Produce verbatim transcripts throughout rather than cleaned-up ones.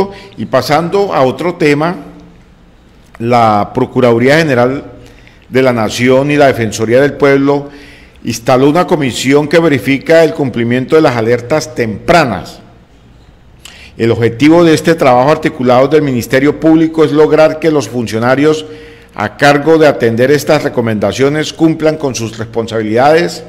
Y pasando a otro tema, la Procuraduría General de la Nación y la Defensoría del Pueblo instaló una comisión que verifica el cumplimiento de las alertas tempranas. El objetivo de este trabajo articulado del Ministerio Público es lograr que los funcionarios a cargo de atender estas recomendaciones cumplan con sus responsabilidades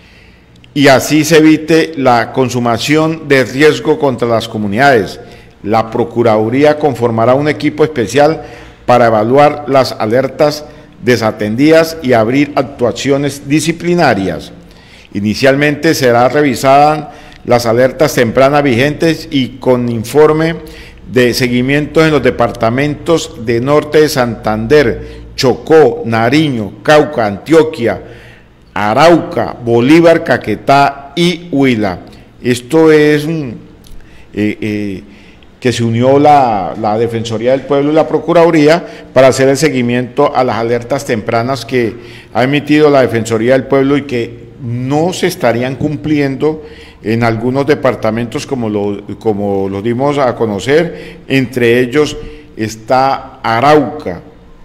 y así se evite la consumación de riesgo contra las comunidades. La Procuraduría conformará un equipo especial para evaluar las alertas desatendidas y abrir actuaciones disciplinarias. Inicialmente será revisada las alertas tempranas vigentes y con informe de seguimiento en los departamentos de Norte de Santander, Chocó, Nariño, Cauca, Antioquia, Arauca, Bolívar, Caquetá y Huila. Esto es un, eh, eh, que se unió la, la Defensoría del Pueblo y la Procuraduría para hacer el seguimiento a las alertas tempranas que ha emitido la Defensoría del Pueblo y que no se estarían cumpliendo en algunos departamentos como lo, como lo dimos a conocer. Entre ellos está Arauca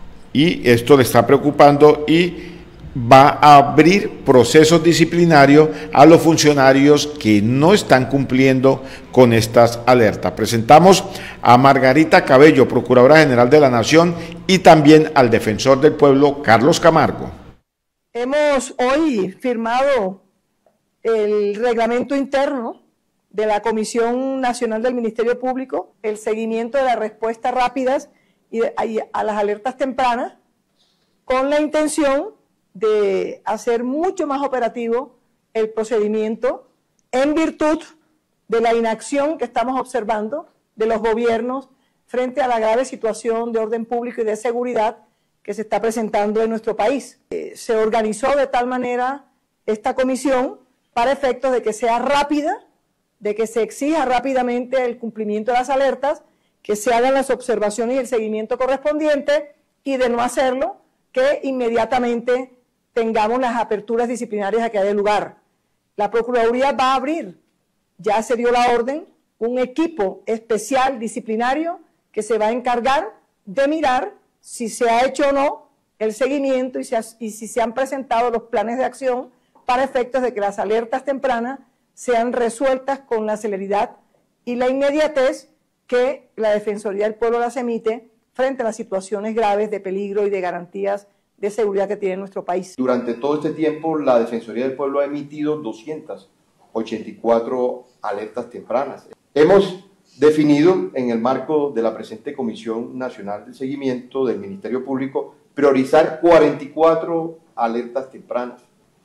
y esto le está preocupando y va a abrir procesos disciplinarios a los funcionarios que no están cumpliendo con estas alertas. Presentamos a Margarita Cabello, Procuradora General de la Nación, y también al Defensor del Pueblo, Carlos Camargo. Hemos hoy firmado el reglamento interno de la Comisión Nacional del Ministerio Público, el seguimiento de las respuestas rápidas y de, y a las alertas tempranas, con la intención de hacer mucho más operativo el procedimiento en virtud de la inacción que estamos observando de los gobiernos frente a la grave situación de orden público y de seguridad que se está presentando en nuestro país. Eh, se organizó de tal manera esta comisión para efectos de que sea rápida, de que se exija rápidamente el cumplimiento de las alertas, que se hagan las observaciones y el seguimiento correspondiente, y de no hacerlo, que inmediatamente tengamos las aperturas disciplinarias a que haya lugar. La Procuraduría va a abrir, ya se dio la orden, un equipo especial disciplinario que se va a encargar de mirar si se ha hecho o no el seguimiento y, se ha, y si se han presentado los planes de acción para efectos de que las alertas tempranas sean resueltas con la celeridad y la inmediatez que la Defensoría del Pueblo las emite frente a las situaciones graves de peligro y de garantías de seguridad que tiene nuestro país. Durante todo este tiempo, la Defensoría del Pueblo ha emitido doscientas ochenta y cuatro alertas tempranas. Hemos definido, en el marco de la presente Comisión Nacional de Seguimiento del Ministerio Público, priorizar cuarenta y cuatro alertas tempranas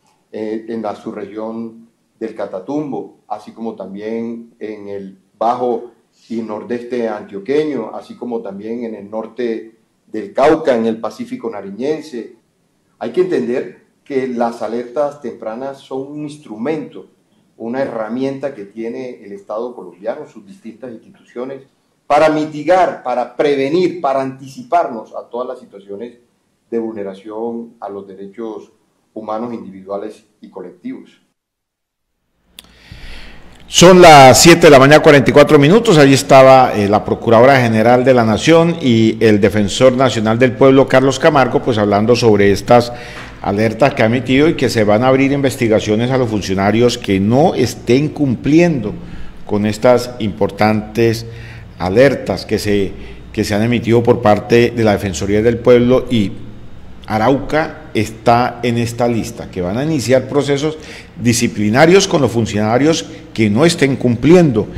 eh, en la subregión del Catatumbo, así como también en el bajo y nordeste antioqueño, así como también en el norte del Cauca, en el Pacífico nariñense. Hay que entender que las alertas tempranas son un instrumento, una herramienta que tiene el Estado colombiano, sus distintas instituciones, para mitigar, para prevenir, para anticiparnos a todas las situaciones de vulneración a los derechos humanos individuales y colectivos. Son las siete de la mañana, cuarenta y cuatro minutos. Allí estaba eh, la Procuradora General de la Nación y el Defensor Nacional del Pueblo, Carlos Camargo, pues hablando sobre estas alertas que ha emitido y que se van a abrir investigaciones a los funcionarios que no estén cumpliendo con estas importantes alertas que se, que se han emitido por parte de la Defensoría del Pueblo, y Arauca está en esta lista, que van a iniciar procesos disciplinarios con los funcionarios que no estén cumpliendo